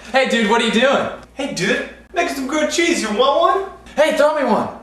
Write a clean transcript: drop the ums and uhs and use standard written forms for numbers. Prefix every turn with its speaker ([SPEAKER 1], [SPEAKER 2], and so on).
[SPEAKER 1] Hey dude, what are you doing?
[SPEAKER 2] Hey dude, making some grilled cheese, you want one?
[SPEAKER 1] Hey, throw me one.